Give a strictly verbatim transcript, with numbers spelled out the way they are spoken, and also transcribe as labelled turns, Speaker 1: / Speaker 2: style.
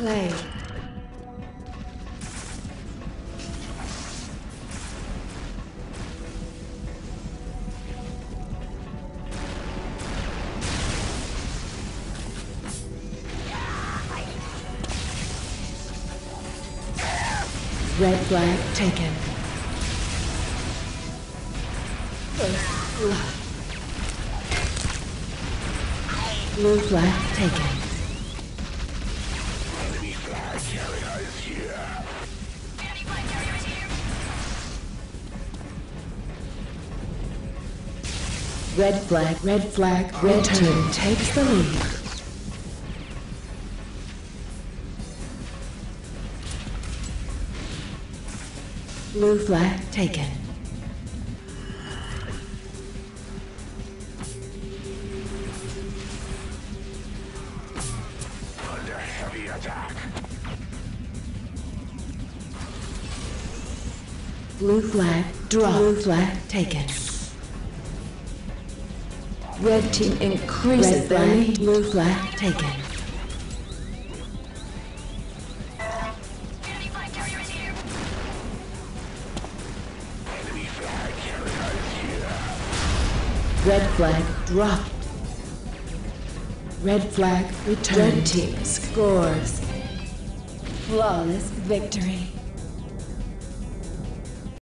Speaker 1: Play. Red flag taken. First blood. Blue flag taken.
Speaker 2: Enemy flag carrier is here.
Speaker 3: Enemy flag carrier is here.
Speaker 1: Red flag, red flag, red team takes the lead. Blue flag taken.
Speaker 2: Under heavy attack.
Speaker 1: Blue flag dropped. Blue flag taken. Red team increases their lead. Blue flag taken.
Speaker 3: Enemy flag carrier is here.
Speaker 2: Enemy flag carrier is here.
Speaker 1: Red flag dropped. Red flag returned. Red team scores. Flawless victory.